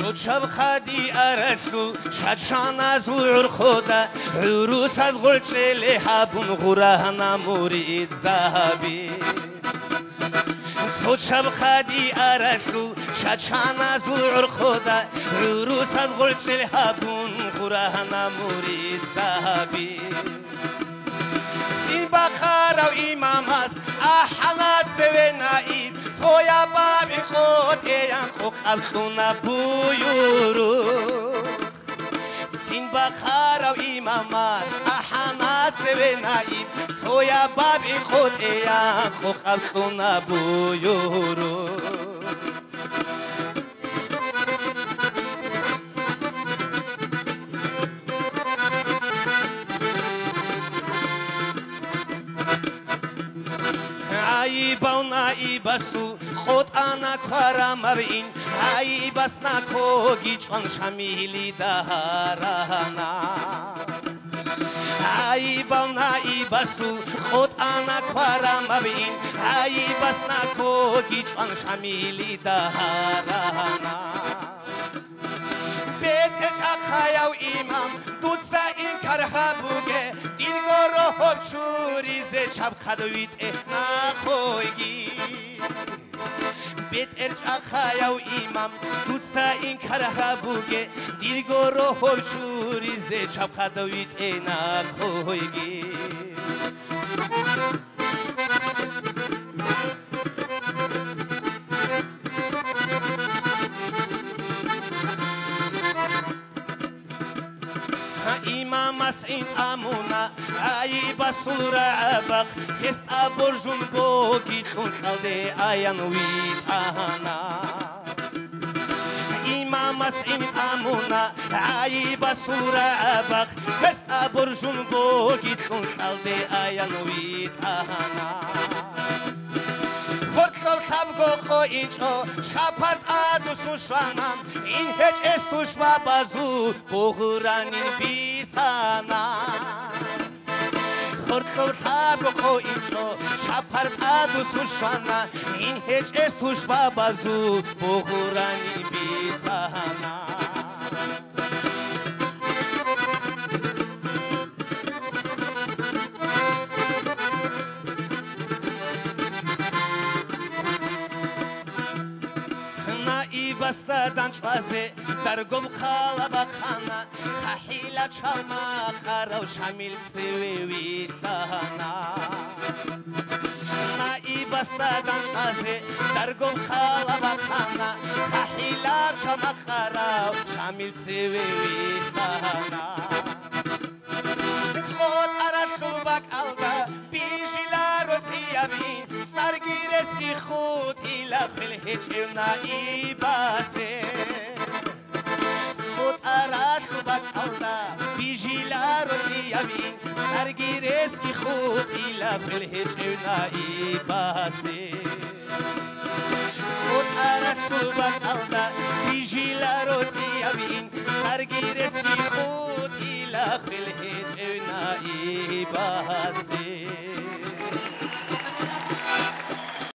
شب خدی ارشو شدشان از غور خوده عروس از غلچل حبون غوره نمورید زهبی شب خدی ارشو شدشان از غور خوده عروس از غلچل حبون غوره نمورید زهبی سین بخار و امام است احمد سوی نایب سویا بابی خود ایان خو خبشون بویورو سین بخار و امام است احمد سوی نایب سویا بابی خود ایان خو خبشون بویورو عیبا و نعیبسو خود آنا کارا مبین عیبس نکوگی چون شمیلی دهرانا عیبا و نعیبسو خود آنا کارا مبین عیبس نکوگی چون شمیلی دهرانا بیت اخایا و امام دوتسا این کرها بوگه دیرگو رو خوب چوریزه چپ خدویت نخویگی بیت اخایا و امام دوتسا این کرها بوگه دیرگو رو خوب چوریزه چپ خدویت نخویگی امام مسعود امونا عیب سور عبق هست ابرجون بوگی چون خلده آیان وید آهانا امام مسعود امونا عیب سور عبق هست ابرجون بوگی چون خلده آیان وید آهانا خورد خب گو اینجا شپرد آدوسوشانم این هیچ استوش و بازو بغرانین بیسانا خورد خب گو اینجا شپرد آدوسوشانم این هیچ استوش و بازو بغرانین بیسانا بستدن چوازه در گم خالا بخانا خحیلا چالما خارا و شمیل سویوی خانا نایی بستدن چوازه در گم خالا بخانا خحیلا چالما خارا و شمیل سویوی خانا خود عرشو بک الدا بیجیلا رو تیابین سرگیر اسکی خود ایلا خل هیچ نایی باسه خود عرشو بک الدا بیجیلا رو تیابین سرگیر اسکی خود ایلا خل هیچ نایی باسه خود عرشو بک الدا بیجیلا رو تیابین سرگیر اسکی